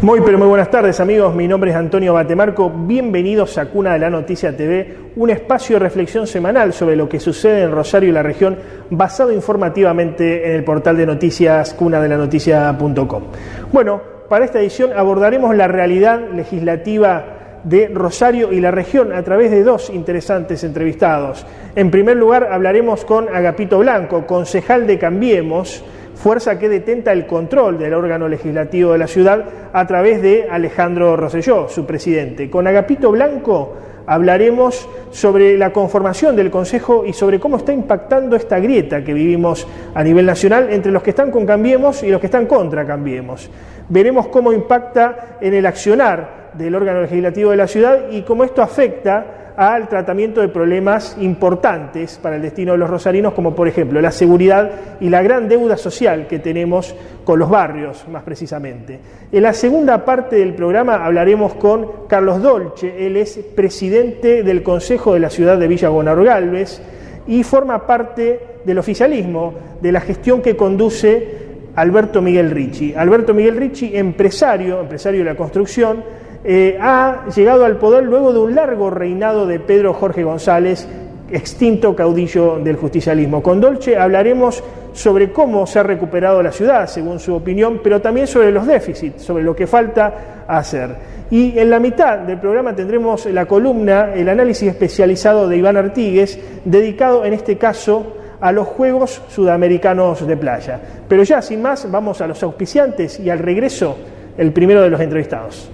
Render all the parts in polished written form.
Muy buenas tardes, amigos. Mi nombre es Antonio Batemarco. Bienvenidos a Cuna de la Noticia TV, un espacio de reflexión semanal sobre lo que sucede en Rosario y la región, basado informativamente en el portal de noticias cunadelanoticia.com. Bueno, para esta edición abordaremos la realidad legislativa de Rosario y la región a través de dos interesantes entrevistados. En primer lugar, hablaremos con Agapito Blanco, concejal de Cambiemos, fuerza que detenta el control del órgano legislativo de la ciudad a través de Alejandro Rosselló, su presidente. Con Agapito Blanco hablaremos sobre la conformación del Consejo y sobre cómo está impactando esta grieta que vivimos a nivel nacional entre los que están con Cambiemos y los que están contra Cambiemos. Veremos cómo impacta en el accionar del órgano legislativo de la ciudad y cómo esto afecta al tratamiento de problemas importantes para el destino de los rosarinos, como por ejemplo la seguridad y la gran deuda social que tenemos con los barrios, más precisamente. En la segunda parte del programa hablaremos con Carlos Dolce. Él es presidente del Consejo de la ciudad de Villa Gonzalo Galvez y forma parte del oficialismo de la gestión que conduce Alberto Miguel Ricci. Alberto Miguel Ricci, empresario de la construcción, ha llegado al poder luego de un largo reinado de Pedro Jorge González, extinto caudillo del justicialismo. Con Dolce hablaremos sobre cómo se ha recuperado la ciudad, según su opinión, pero también sobre los déficits, sobre lo que falta hacer. Y en la mitad del programa tendremos la columna, el análisis especializado de Iván Artigues, dedicado en este caso a los Juegos Sudamericanos de Playa. Pero ya, sin más, vamos a los auspiciantes y al regreso, el primero de los entrevistados.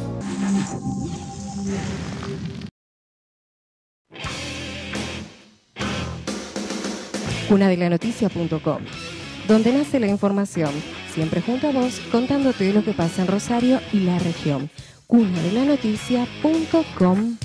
Cunadelanoticia.com, donde nace la información, siempre junto a vos, contándote lo que pasa en Rosario y la región. Cunadelanoticia.com.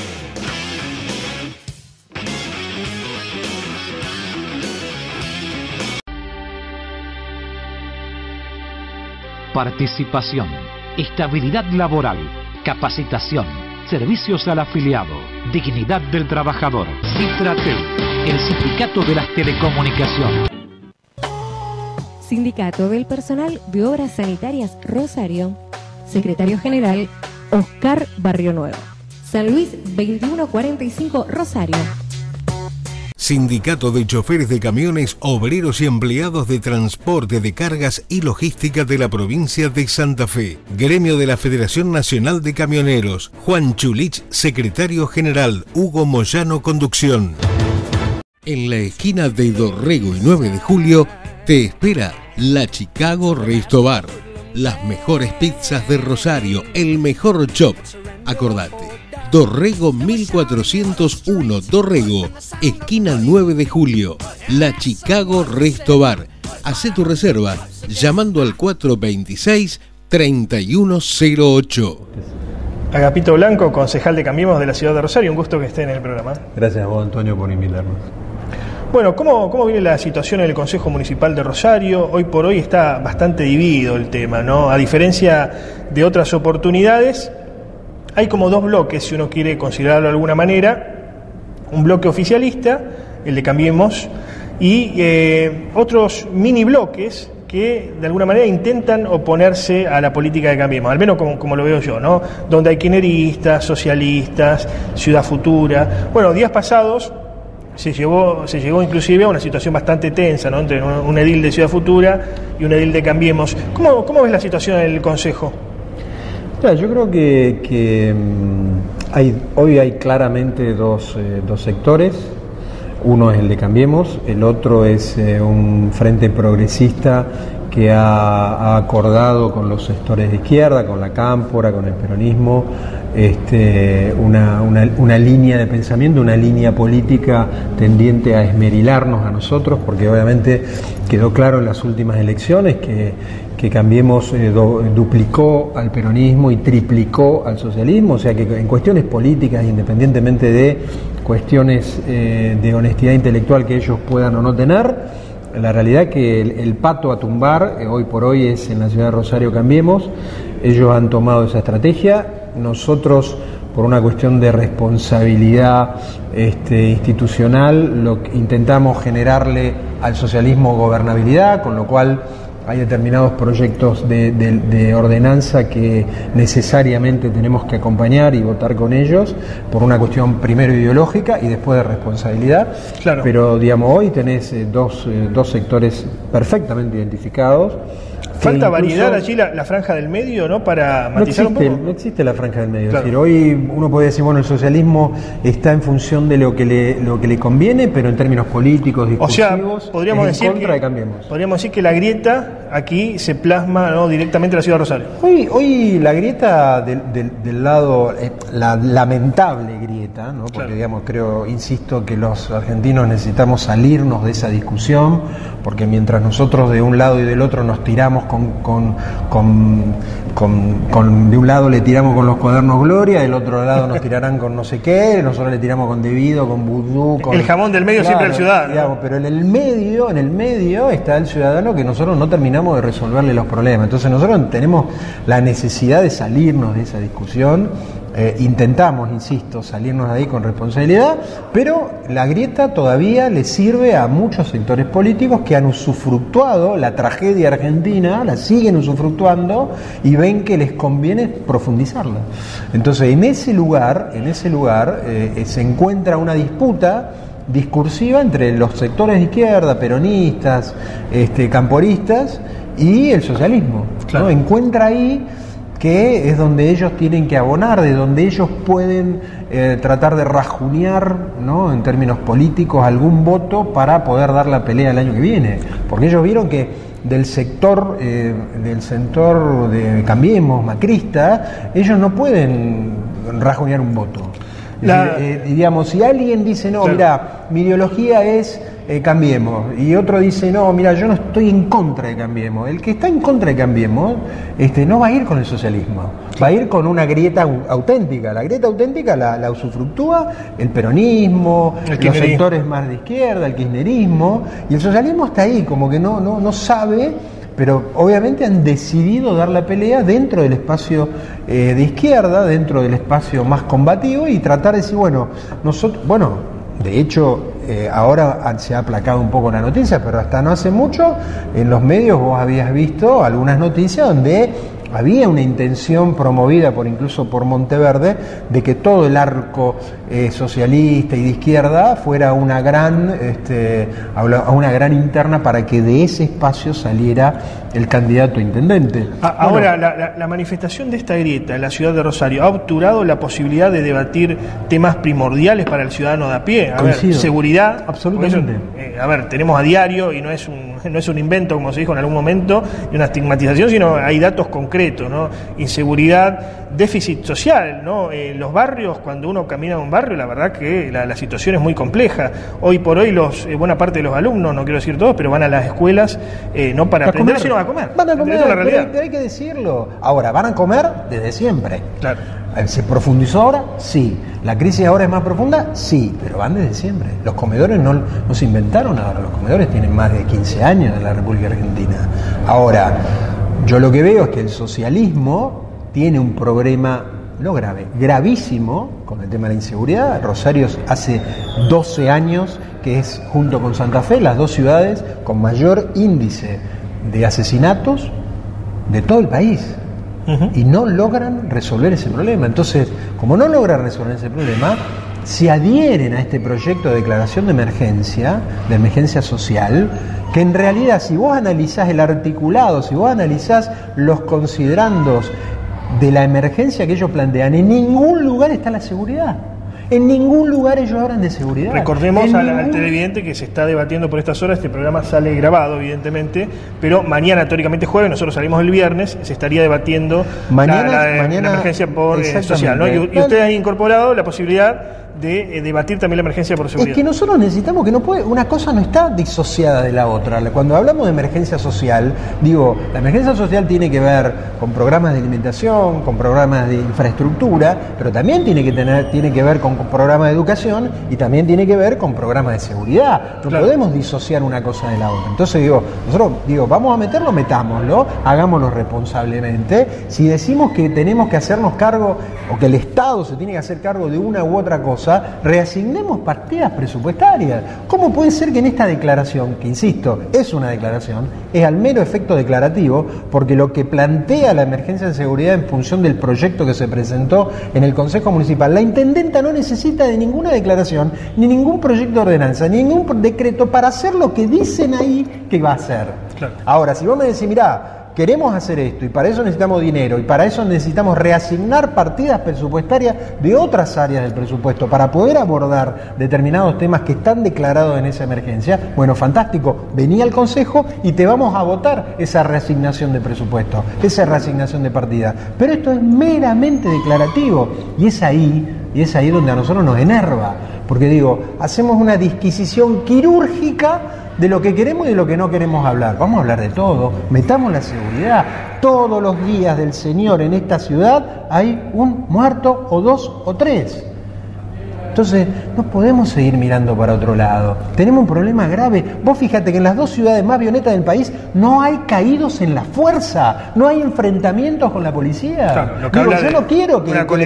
Participación, estabilidad laboral, capacitación, servicios al afiliado, dignidad del trabajador. Citratel, el sindicato de las telecomunicaciones. Sindicato del Personal de Obras Sanitarias Rosario. Secretario General Oscar Barrio Nuevo. San Luis 2145 Rosario. Sindicato de Choferes de Camiones, Obreros y Empleados de Transporte de Cargas y Logística de la Provincia de Santa Fe. Gremio de la Federación Nacional de Camioneros. Juan Chulich, Secretario General. Hugo Moyano, Conducción. En la esquina de Dorrego y 9 de Julio te espera la Chicago Resto Bar. Las mejores pizzas de Rosario, el mejor chop. Acordate, Dorrego 1401, Dorrego, esquina 9 de Julio. La Chicago Resto Bar. Hacé tu reserva llamando al 426-3108. Agapito Blanco, concejal de Cambiemos de la ciudad de Rosario, un gusto que esté en el programa. Gracias a vos, Antonio, por invitarnos. Bueno, ¿cómo viene la situación en el Consejo Municipal de Rosario? Hoy por hoy está bastante dividido el tema, ¿no? A diferencia de otras oportunidades, hay como dos bloques, si uno quiere considerarlo de alguna manera. Un bloque oficialista, el de Cambiemos, y otros mini bloques que de alguna manera intentan oponerse a la política de Cambiemos, al menos como lo veo yo, ¿no? Donde hay kirchneristas, socialistas, Ciudad Futura. Bueno, días pasados se llegó inclusive a una situación bastante tensa, ¿no? Entre un edil de Ciudad Futura y un edil de Cambiemos. ¿Cómo ves la situación en el Consejo? Yo creo que hoy hay claramente dos sectores. Uno es el de Cambiemos, el otro es un frente progresista que ha acordado con los sectores de izquierda, con la Cámpora, con el peronismo, una línea de pensamiento, una línea política tendiente a esmerilarnos a nosotros, porque obviamente quedó claro en las últimas elecciones que Cambiemos duplicó al peronismo y triplicó al socialismo, o sea que en cuestiones políticas, independientemente de cuestiones de honestidad intelectual que ellos puedan o no tener, la realidad que el pato a tumbar hoy por hoy es en la ciudad de Rosario Cambiemos. Ellos han tomado esa estrategia. Nosotros, por una cuestión de responsabilidad institucional, intentamos generarle al socialismo gobernabilidad, con lo cual hay determinados proyectos de ordenanza que necesariamente tenemos que acompañar y votar con ellos por una cuestión primero ideológica y después de responsabilidad. Claro. Pero digamos, hoy tenés dos sectores perfectamente identificados. Falta variedad allí, la franja del medio, ¿no? Para matizar un poco. No existe la franja del medio. Claro. Es decir, hoy uno puede decir, bueno, el socialismo está en función de lo que le conviene, pero en términos políticos, discursivos, o sea, podríamos decir contra de Cambiemos. Podríamos decir que la grieta aquí se plasma, ¿no?, directamente en la ciudad de Rosario. Hoy la grieta del lado, la lamentable grieta, ¿no? Porque digamos, insisto que los argentinos necesitamos salirnos de esa discusión, porque mientras nosotros de un lado y del otro nos tiramos de un lado le tiramos con los cuadernos Gloria, del otro lado nos tirarán con no sé qué, nosotros le tiramos con Debido, con Vudú, el jamón del medio, claro, siempre el ciudadano, digamos, pero en el medio está el ciudadano, que nosotros no terminamos de resolverle los problemas. Entonces nosotros tenemos la necesidad de salirnos de esa discusión. Intentamos, insisto, salirnos de ahí con responsabilidad, pero la grieta todavía le sirve a muchos sectores políticos que han usufructuado la tragedia argentina, la siguen usufructuando y ven que les conviene profundizarla. Entonces, en ese lugar se encuentra una disputa discursiva entre los sectores de izquierda, peronistas, camporistas y el socialismo, claro, ¿no? Encuentra ahí que es donde ellos tienen que abonar, de donde ellos pueden tratar de rajunear, ¿no?, en términos políticos, algún voto para poder dar la pelea el año que viene. Porque ellos vieron que del sector de Cambiemos, macrista, ellos no pueden rajunear un voto. Digamos, si alguien dice, no, claro, mira, mi ideología es Cambiemos, y otro dice, no, mira, yo no estoy en contra de Cambiemos, el que está en contra de Cambiemos no va a ir con el socialismo, va a ir con una grieta auténtica. La grieta auténtica la usufructúa el peronismo, los sectores más de izquierda, el kirchnerismo, y el socialismo está ahí, como que no sabe, pero obviamente han decidido dar la pelea dentro del espacio de izquierda, dentro del espacio más combativo, y tratar de decir, de hecho, ahora se ha aplacado un poco la noticia, pero hasta no hace mucho, en los medios vos habías visto algunas noticias donde había una intención promovida incluso por Monteverde de que todo el arco socialista y de izquierda fuera una gran interna para que de ese espacio saliera el candidato a intendente. Ahora, la manifestación de esta grieta en la ciudad de Rosario ha obturado la posibilidad de debatir temas primordiales para el ciudadano de a pie. Seguridad. Absolutamente. Tenemos a diario, y no es un invento, como se dijo en algún momento, y una estigmatización, sino hay datos concretos, ¿no? Inseguridad, déficit social, ¿no? Los barrios, cuando uno camina en un barrio, la verdad que la situación es muy compleja. Hoy por hoy buena parte de los alumnos, no quiero decir todos, pero van a las escuelas no para aprender, sino a comer. Van a comer, esa es la realidad. Pero hay que decirlo. Ahora, ¿van a comer? Desde siempre. Claro. ¿Se profundizó ahora? Sí. ¿La crisis ahora es más profunda? Sí, pero van desde siempre. Los comedores no se inventaron ahora, los comedores tienen más de 15 años en la República Argentina. Ahora, yo lo que veo es que el socialismo tiene un problema, no grave, gravísimo con el tema de la inseguridad. Rosario hace 12 años que es, junto con Santa Fe, las dos ciudades con mayor índice de asesinatos de todo el país. Y no logran resolver ese problema. Entonces, como no logran resolver ese problema, se adhieren a este proyecto de declaración de emergencia social, que en realidad, si vos analizás el articulado, si vos analizás los considerandos de la emergencia que ellos plantean, en ningún lugar está la seguridad. En ningún lugar ellos hablan de seguridad. Recordemos al televidente que se está debatiendo por estas horas. Este programa sale grabado, evidentemente, pero mañana, teóricamente jueves, nosotros salimos el viernes, se estaría debatiendo la emergencia por social, ¿no? Y ustedes han incorporado la posibilidad de debatir también la emergencia por seguridad. Es que nosotros necesitamos una cosa no está disociada de la otra. Cuando hablamos de emergencia social, la emergencia social tiene que ver con programas de alimentación, con programas de infraestructura, pero también tiene que ver con programas de educación y también tiene que ver con programas de seguridad. No podemos disociar una cosa de la otra. Entonces nosotros vamos a meterlo, metámoslo, hagámoslo responsablemente. Si decimos que tenemos que hacernos cargo o que el Estado se tiene que hacer cargo de una u otra cosa, cosa, reasignemos partidas presupuestarias. ¿Cómo puede ser que en esta declaración, que insisto, es una declaración, es al mero efecto declarativo, porque lo que plantea la emergencia de seguridad en función del proyecto que se presentó en el Consejo Municipal, la intendenta no necesita de ninguna declaración, ni ningún proyecto de ordenanza, ni ningún decreto para hacer lo que dicen ahí que va a hacer? Claro. Ahora, si vos me decís, mirá, queremos hacer esto y para eso necesitamos dinero y para eso necesitamos reasignar partidas presupuestarias de otras áreas del presupuesto para poder abordar determinados temas que están declarados en esa emergencia, bueno, fantástico, vení al Consejo y te vamos a votar esa reasignación de presupuesto, esa reasignación de partidas. Pero esto es meramente declarativo y es ahí donde a nosotros nos enerva, porque digo, hacemos una disquisición quirúrgica de lo que queremos y de lo que no queremos hablar. Vamos a hablar de todo, metamos la seguridad. Todos los días del Señor en esta ciudad hay un muerto o dos o tres. Entonces, no podemos seguir mirando para otro lado. Tenemos un problema grave. Vos fíjate que en las dos ciudades más violentas del país no hay caídos en la fuerza, no hay enfrentamientos con la policía. Claro, yo no quiero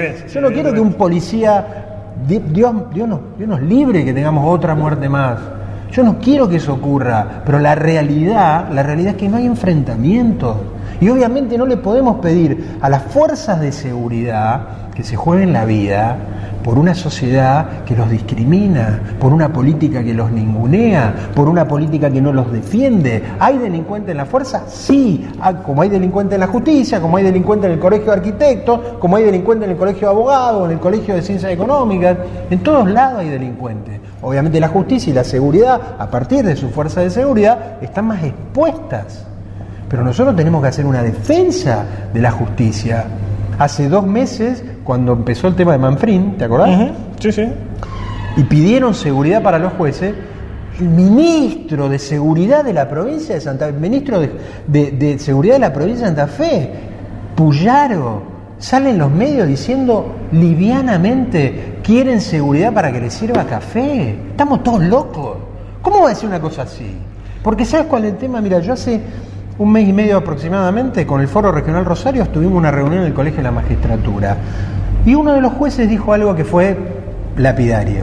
que un policía, Dios nos libre que tengamos otra muerte más. Yo no quiero que eso ocurra, pero la realidad es que no hay enfrentamientos. Y obviamente no le podemos pedir a las fuerzas de seguridad que se jueguen la vida por una sociedad que los discrimina, por una política que los ningunea, por una política que no los defiende. ¿Hay delincuentes en la fuerza? Sí, como hay delincuentes en la justicia, como hay delincuentes en el colegio de arquitectos, como hay delincuentes en el colegio de abogados, en el colegio de ciencias económicas, en todos lados hay delincuentes. Obviamente la justicia y la seguridad, a partir de su fuerza de seguridad, están más expuestas. Pero nosotros tenemos que hacer una defensa de la justicia. Hace 2 meses, cuando empezó el tema de Manfrín, ¿te acordás? Uh-huh. Sí, sí. Y pidieron seguridad para los jueces, el ministro de Seguridad de la provincia de Santa Fe, el ministro de Seguridad de la provincia de Santa Fe, Puyaro, sale en los medios diciendo livianamente, quieren seguridad para que les sirva café. Estamos todos locos. ¿Cómo va a decir una cosa así? Porque ¿sabes cuál es el tema? Mira, yo hace 1 mes y medio aproximadamente, con el Foro Regional Rosario, tuvimos una reunión en el Colegio de la Magistratura. Y uno de los jueces dijo algo que fue lapidario.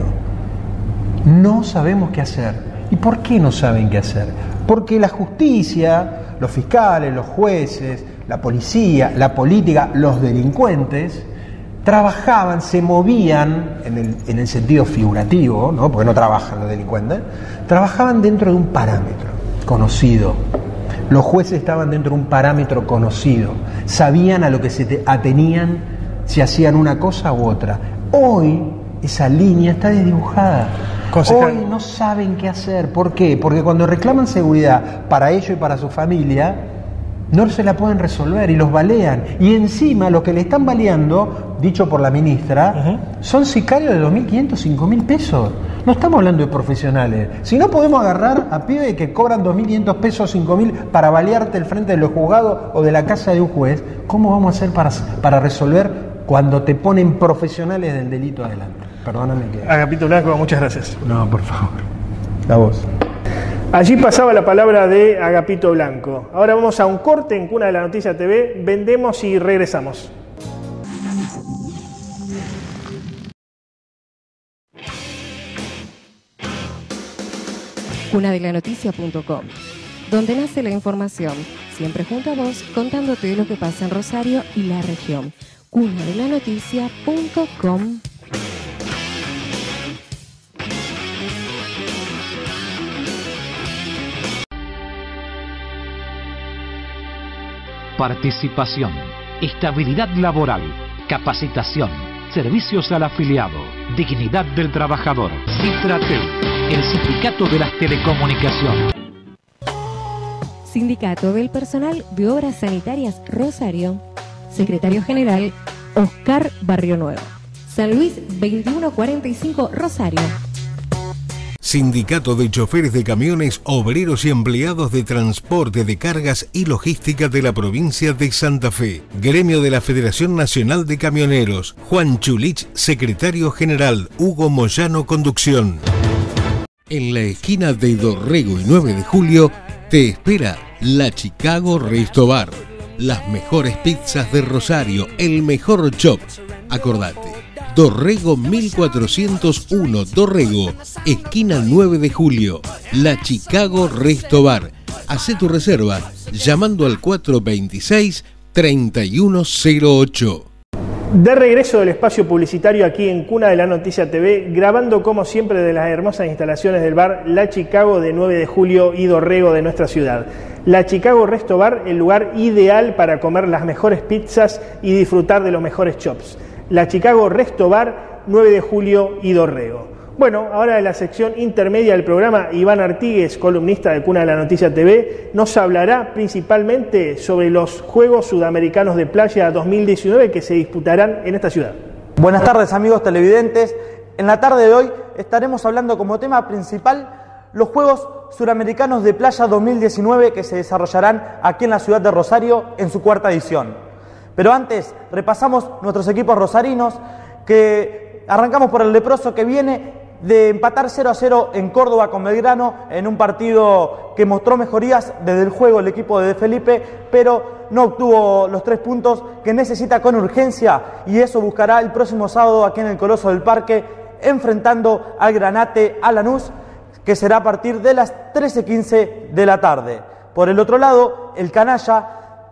No sabemos qué hacer. ¿Y por qué no saben qué hacer? Porque la justicia, los fiscales, los jueces, la policía, la política, los delincuentes, trabajaban, se movían, en el sentido figurativo, ¿no? Porque no trabajan los delincuentes, trabajaban dentro de un parámetro conocido. Los jueces estaban dentro de un parámetro conocido, sabían a lo que se atenían si hacían una cosa u otra. Hoy esa línea está desdibujada. Hoy no saben qué hacer. ¿Por qué? Porque cuando reclaman seguridad para ellos y para su familia, no se la pueden resolver y los balean. Y encima lo que le están baleando, dicho por la ministra, son sicarios de 2.500, 5.000 pesos. No estamos hablando de profesionales. Si no podemos agarrar a pibes que cobran 2.500 pesos, 5.000 para balearte el frente de los juzgados o de la casa de un juez, ¿cómo vamos a hacer para resolver cuando te ponen profesionales del delito adelante? Perdóname que... Agapito Blanco, muchas gracias. No, por favor. A vos. Allí pasaba la palabra de Agapito Blanco. Ahora vamos a un corte en Cuna de la Noticia TV. Vendemos y regresamos. cunadelanoticia.com, donde nace la información, siempre junto a vos, contándote lo que pasa en Rosario y la región. cunadelanoticia.com. Participación, estabilidad laboral, capacitación, servicios al afiliado, dignidad del trabajador. Citratel, el sindicato de las telecomunicaciones. Sindicato del Personal de Obras Sanitarias Rosario. Secretario General Oscar Barrio Nuevo. San Luis 2145 Rosario. Sindicato de Choferes de Camiones, Obreros y Empleados de Transporte de Cargas y Logística de la Provincia de Santa Fe. Gremio de la Federación Nacional de Camioneros. Juan Chulich, Secretario General. Hugo Moyano, Conducción. En la esquina de Dorrego y 9 de Julio te espera la Chicago Resto Bar. Las mejores pizzas de Rosario, el mejor chop. Acordate, Dorrego 1401, Dorrego, esquina 9 de julio, La Chicago Resto Bar. Hacé tu reserva llamando al 426-3108. De regreso del espacio publicitario aquí en Cuna de la Noticia TV, grabando como siempre de las hermosas instalaciones del bar La Chicago de 9 de julio y Dorrego de nuestra ciudad. La Chicago Resto Bar, el lugar ideal para comer las mejores pizzas y disfrutar de los mejores chops. La Chicago Resto Bar, 9 de julio y Dorrego. Bueno, ahora en la sección intermedia del programa, Iván Artigues, columnista de Cuna de la Noticia TV, nos hablará principalmente sobre los Juegos Sudamericanos de Playa 2019 que se disputarán en esta ciudad. Buenas tardes, amigos televidentes. En la tarde de hoy estaremos hablando como tema principal los Juegos Suramericanos de Playa 2019 que se desarrollarán aquí en la ciudad de Rosario en su cuarta edición. Pero antes repasamos nuestros equipos rosarinos, que arrancamos por el Leproso, que viene de empatar 0-0 en Córdoba con Belgrano en un partido que mostró mejorías desde el juego el equipo de Felipe, pero no obtuvo los 3 puntos que necesita con urgencia, y eso buscará el próximo sábado aquí en el Coloso del Parque, enfrentando al Granate a Lanús, que será a partir de las 13:15 de la tarde. Por el otro lado, el Canalla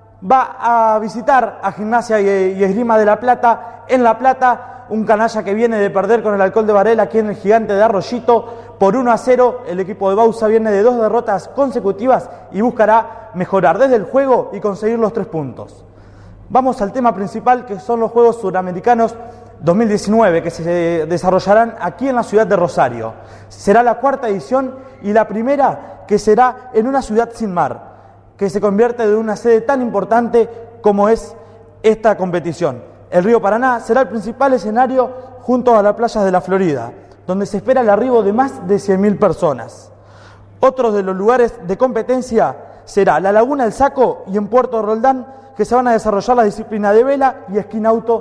va a visitar a Gimnasia y Esgrima de La Plata en La Plata, un Canalla que viene de perder con el Alcohol de Varela aquí en el Gigante de Arroyito por 1-0. El equipo de Bausa viene de 2 derrotas consecutivas y buscará mejorar desde el juego y conseguir los 3 puntos. Vamos al tema principal, que son los Juegos Suramericanos 2019, que se desarrollarán aquí en la ciudad de Rosario. Será la cuarta edición y la primera que será en una ciudad sin mar, que se convierte de una sede tan importante como es esta competición. El río Paraná será el principal escenario junto a las playas de la Florida, donde se espera el arribo de más de 100.000 personas. Otros de los lugares de competencia será la Laguna del Saco y en Puerto Roldán, que se van a desarrollar la disciplina de vela y esquí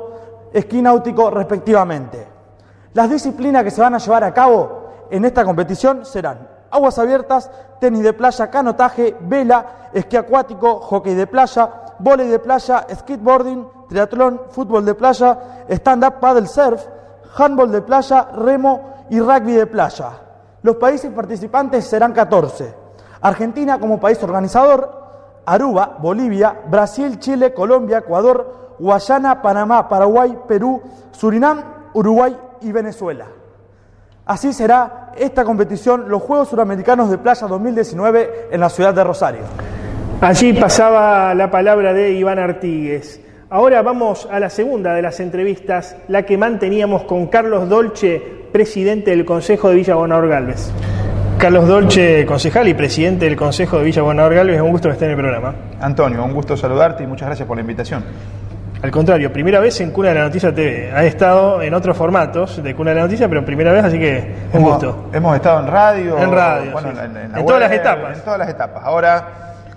náutico respectivamente. Las disciplinas que se van a llevar a cabo en esta competición serán aguas abiertas, tenis de playa, canotaje, vela, esquí acuático, hockey de playa, vóley de playa, skateboarding, triatlón, fútbol de playa, stand-up paddle surf, handball de playa, remo y rugby de playa. Los países participantes serán 14. Argentina como país organizador, Aruba, Bolivia, Brasil, Chile, Colombia, Ecuador, Guayana, Panamá, Paraguay, Perú, Surinam, Uruguay y Venezuela. Así será esta competición, los Juegos Suramericanos de Playa 2019 en la ciudad de Rosario. Allí pasaba la palabra de Iván Artigues. Ahora vamos a la segunda de las entrevistas, la que manteníamos con Carlos Dolce, presidente del Consejo de Villa Gobernador Galvez. Carlos Dolce, concejal y presidente del Consejo de Villa Gobernador Galvez, un gusto que esté en el programa. Antonio, un gusto saludarte y muchas gracias por la invitación. Al contrario, primera vez en Cuna de la Noticia TV. Ha estado en otros formatos de Cuna de la Noticia, pero primera vez, así que un gusto. Hemos estado en radio. En radio, bueno, sí. en todas las etapas. En todas las etapas. Ahora,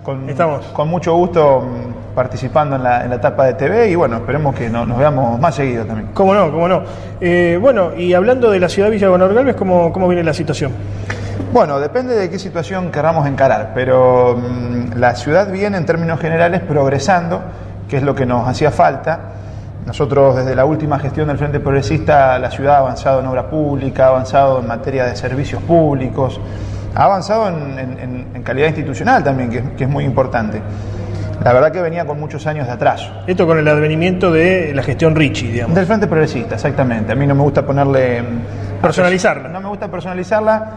con mucho gusto participando en la etapa de TV y bueno, esperemos que nos veamos más seguido también. Cómo no, cómo no. Bueno, y hablando de la ciudad de Villa Gobernador Galvez, ¿cómo viene la situación? Bueno, depende de qué situación queramos encarar, pero la ciudad viene en términos generales progresando, que es lo que nos hacía falta. Nosotros desde la última gestión del Frente Progresista, la ciudad ha avanzado en obra pública, ha avanzado en materia de servicios públicos, ha avanzado en calidad institucional también, que es muy importante. La verdad que venía con muchos años de atraso. Esto con el advenimiento de la gestión Ricci, digamos. Del Frente Progresista, exactamente. A mí no me gusta ponerle... personalizarla. No me gusta personalizarla,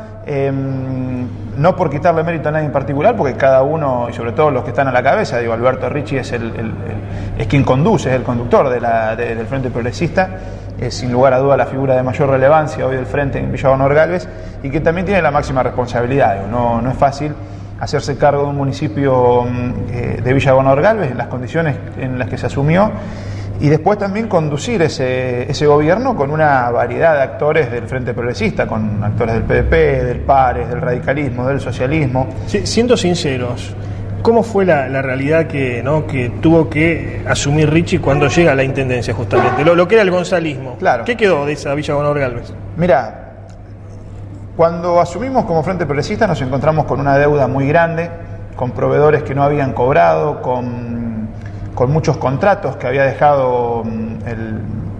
no por quitarle mérito a nadie en particular, porque cada uno, y sobre todo los que están a la cabeza, digo, Alberto Ricci es quien conduce, es el conductor del Frente Progresista, es sin lugar a duda la figura de mayor relevancia hoy del Frente en Villa Gobernador Galvez, y que también tiene la máxima responsabilidad. Digo, no es fácil hacerse cargo de un municipio de Villa Gobernador Galvez en las condiciones en las que se asumió, y después también conducir ese gobierno con una variedad de actores del Frente Progresista, con actores del PDP, del PARES, del radicalismo, del socialismo. Sí, siendo sinceros, ¿cómo fue la realidad que tuvo que asumir Ricci cuando llega a la intendencia justamente? Lo que era el gonzalismo. Claro. ¿Qué quedó de esa Villa Gobernador Galvez? Mirá, cuando asumimos como Frente Progresista nos encontramos con una deuda muy grande, con proveedores que no habían cobrado, con muchos contratos que había dejado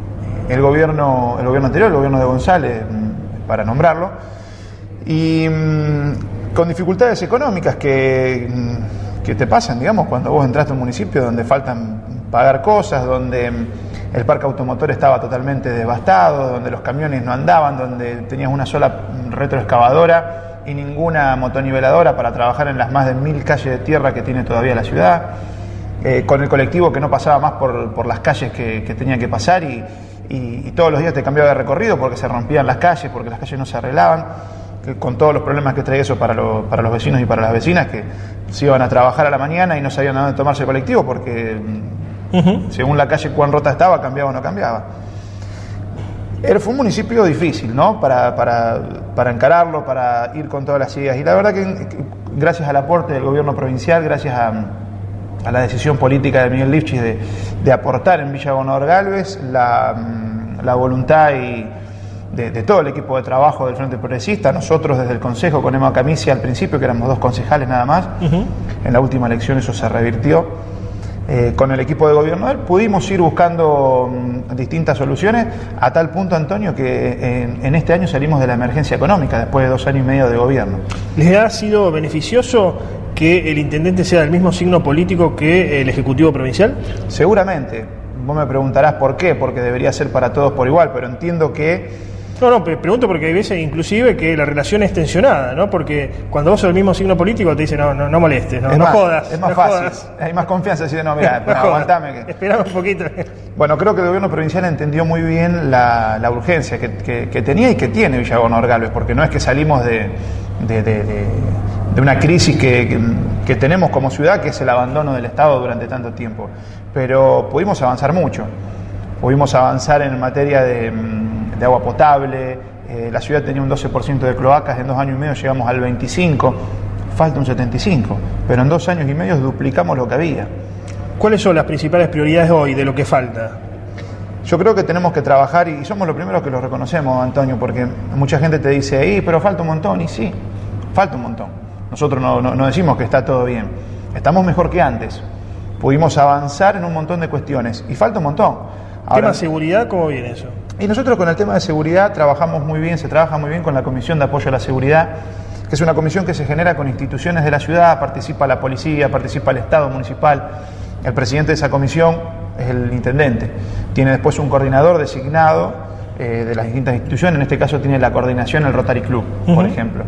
el gobierno anterior, el gobierno de González, para nombrarlo, y con dificultades económicas que te pasan, digamos, cuando vos entraste a un municipio donde faltan pagar cosas, donde el parque automotor estaba totalmente devastado, donde los camiones no andaban, donde tenías una sola retroexcavadora y ninguna motoniveladora para trabajar en las más de 1000 calles de tierra que tiene todavía la ciudad, con el colectivo que no pasaba más por las calles que tenía que pasar y todos los días te cambiaba de recorrido porque se rompían las calles, porque las calles no se arreglaban, con todos los problemas que traía eso para los vecinos y para las vecinas que se iban a trabajar a la mañana y no sabían a dónde tomarse el colectivo porque según la calle cuán rota estaba, cambiaba o no cambiaba. Fue un municipio difícil, ¿no? Para encararlo, para ir con todas las ideas. Y la verdad que gracias al aporte del gobierno provincial, gracias a la decisión política de Miguel Lifchis de aportar en Villa Gobernador Gálvez, la voluntad de todo el equipo de trabajo del Frente Progresista, nosotros desde el Consejo con Emma Camicia al principio, que éramos 2 concejales nada más, en la última elección eso se revirtió. Con el equipo de gobierno de él pudimos ir buscando distintas soluciones a tal punto, Antonio, que en este año salimos de la emergencia económica después de 2 años y medio de gobierno. ¿Les ha sido beneficioso que el intendente sea del mismo signo político que el Ejecutivo Provincial? Seguramente. Vos me preguntarás por qué, porque debería ser para todos por igual, pero entiendo que... No, pregunto porque hay veces inclusive que la relación es tensionada, ¿no? Porque cuando vos sos del mismo signo político te dicen, no molestes, no jodas. Es más fácil, hay más confianza, decir, no, mira, aguantame. Esperame un poquito. Bueno, creo que el gobierno provincial entendió muy bien la urgencia que tenía y que tiene Villa Gobernador Gálvez, porque no es que salimos de una crisis que tenemos como ciudad, que es el abandono del Estado durante tanto tiempo, pero pudimos avanzar mucho. Pudimos avanzar en materia de agua potable, la ciudad tenía un 12% de cloacas, en 2 años y medio llegamos al 25%, falta un 75%, pero en 2 años y medio duplicamos lo que había. ¿Cuáles son las principales prioridades hoy de lo que falta? Yo creo que tenemos que trabajar, y somos los primeros que lo reconocemos, Antonio, porque mucha gente te dice, pero falta un montón, y sí, falta un montón. Nosotros no decimos que está todo bien, estamos mejor que antes, pudimos avanzar en un montón de cuestiones, y falta un montón. Ahora, ¿tema seguridad, cómo viene eso? Y nosotros con el tema de seguridad trabajamos muy bien, se trabaja muy bien con la Comisión de Apoyo a la Seguridad, que es una comisión que se genera con instituciones de la ciudad, participa la policía, participa el Estado municipal, el presidente de esa comisión es el intendente, tiene después un coordinador designado de las distintas instituciones, en este caso tiene la coordinación el Rotary Club, por ejemplo.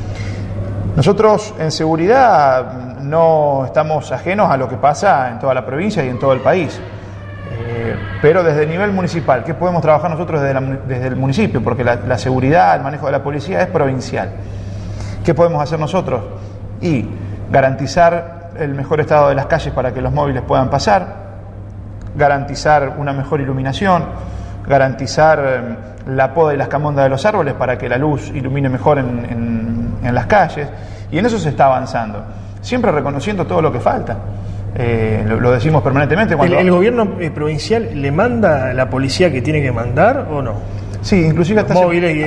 Nosotros en seguridad no estamos ajenos a lo que pasa en toda la provincia y en todo el país. Pero desde el nivel municipal, ¿qué podemos trabajar nosotros desde el municipio? Porque la seguridad, el manejo de la policía es provincial. ¿Qué podemos hacer nosotros? Y garantizar el mejor estado de las calles para que los móviles puedan pasar, garantizar una mejor iluminación, garantizar la poda y la escamonda de los árboles para que la luz ilumine mejor en las calles, y en eso se está avanzando, siempre reconociendo todo lo que falta. Lo decimos permanentemente. Cuando... ¿El gobierno provincial le manda a la policía que tiene que mandar o no? Sí, inclusive hasta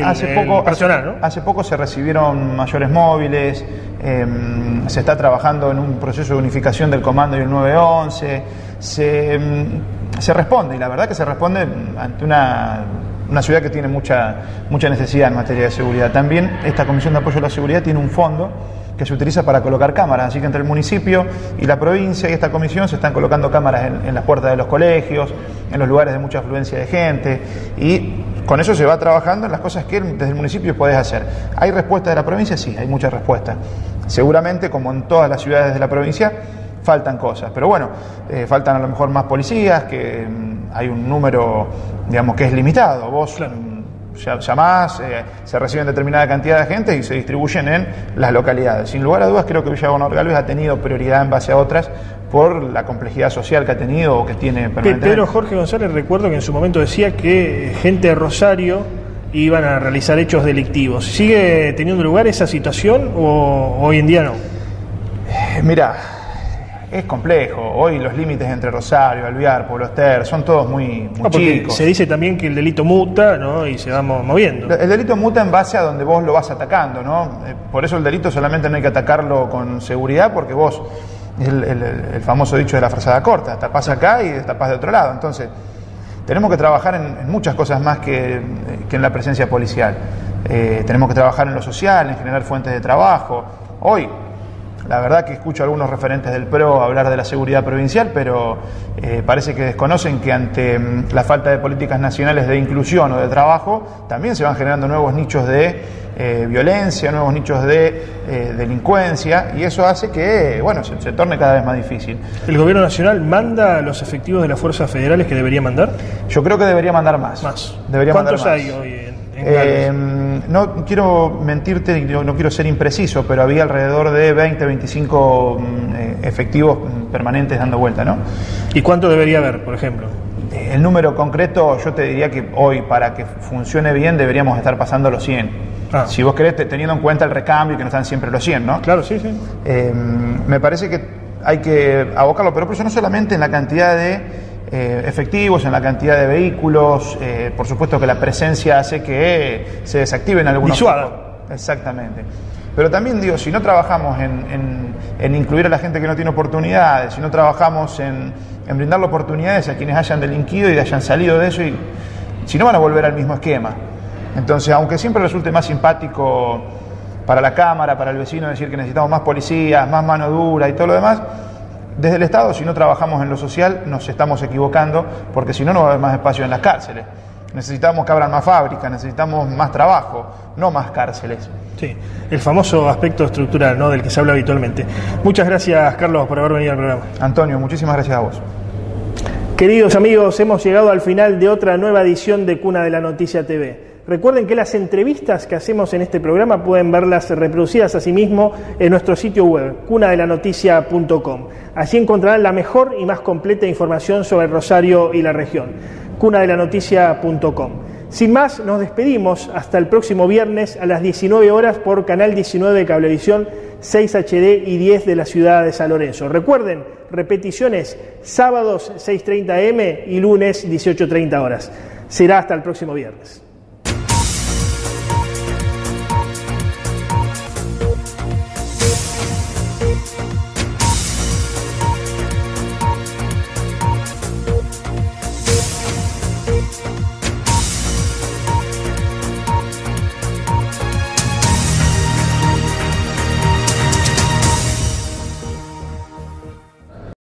hace poco se recibieron mayores móviles, se está trabajando en un proceso de unificación del comando y el 911, se responde, y la verdad que se responde ante una ciudad que tiene mucha necesidad en materia de seguridad. También esta Comisión de Apoyo a la Seguridad tiene un fondo que se utiliza para colocar cámaras, así que entre el municipio y la provincia y esta comisión se están colocando cámaras en las puertas de los colegios, en los lugares de mucha afluencia de gente, y con eso se va trabajando en las cosas que desde el municipio podés hacer. ¿Hay respuesta de la provincia? Sí, hay muchas respuestas. Seguramente, como en todas las ciudades de la provincia, faltan cosas, pero bueno, faltan a lo mejor más policías, que hay un número, digamos, que es limitado. Vos llamás, se reciben determinada cantidad de gente y se distribuyen en las localidades. Sin lugar a dudas, creo que Villa Gobernador Gálvez ha tenido prioridad en base a otras por la complejidad social que ha tenido o que tiene permanentemente. Pedro Jorge González, recuerdo que en su momento decía que gente de Rosario iban a realizar hechos delictivos. ¿Sigue teniendo lugar esa situación o hoy en día no? Mirá, es complejo. Hoy los límites entre Rosario, Alvear, Pueblo Ester son todos muy chicos. Se dice también que el delito muta, ¿no? Y se va moviendo. El delito muta en base a donde vos lo vas atacando, ¿no? Por eso el delito solamente no hay que atacarlo con seguridad, porque vos, el famoso dicho de la frazada corta, tapás acá y tapás de otro lado. Entonces, tenemos que trabajar en muchas cosas más que en la presencia policial. Tenemos que trabajar en lo social, en generar fuentes de trabajo. Hoy, la verdad que escucho a algunos referentes del PRO hablar de la seguridad provincial, pero parece que desconocen que ante la falta de políticas nacionales de inclusión o de trabajo, también se van generando nuevos nichos de violencia, nuevos nichos de delincuencia, y eso hace que, bueno, se torne cada vez más difícil. ¿El gobierno nacional manda los efectivos de las fuerzas federales que debería mandar? Yo creo que debería mandar más. ¿Cuántos hay hoy no quiero mentirte, no quiero ser impreciso, pero había alrededor de 20, 25 efectivos permanentes dando vuelta, ¿no? ¿Y cuánto debería haber, por ejemplo? El número concreto, yo te diría que hoy, para que funcione bien, deberíamos estar pasando los 100. Si vos querés, teniendo en cuenta el recambio y que no están siempre los 100, ¿no? Claro, sí. Me parece que hay que abocarlo, pero por eso no solamente en la cantidad de efectivos, en la cantidad de vehículos, por supuesto que la presencia hace que se desactiven algunos. Disuada. Exactamente. Pero también digo, si no trabajamos en incluir a la gente que no tiene oportunidades, si no trabajamos en brindarle oportunidades a quienes hayan delinquido y hayan salido de eso, y si no van a volver al mismo esquema. Entonces, aunque siempre resulte más simpático para la Cámara, para el vecino decir que necesitamos más policías, más mano dura y todo lo demás, desde el Estado, si no trabajamos en lo social, nos estamos equivocando, porque si no, no va a haber más espacio en las cárceles. Necesitamos que abran más fábricas, necesitamos más trabajo, no más cárceles. Sí, el famoso aspecto estructural, ¿no?, del que se habla habitualmente. Muchas gracias, Carlos, por haber venido al programa. Antonio, muchísimas gracias a vos. Queridos amigos, hemos llegado al final de otra nueva edición de Cuna de la Noticia TV. Recuerden que las entrevistas que hacemos en este programa pueden verlas reproducidas asimismo en nuestro sitio web, cunadelanoticia.com. Allí encontrarán la mejor y más completa información sobre Rosario y la región, cunadelanoticia.com. Sin más, nos despedimos hasta el próximo viernes a las 19 horas por Canal 19 de Cablevisión, 6 HD y 10 de la ciudad de San Lorenzo. Recuerden, repeticiones sábados 6:30 am y lunes 18:30 horas. Será hasta el próximo viernes.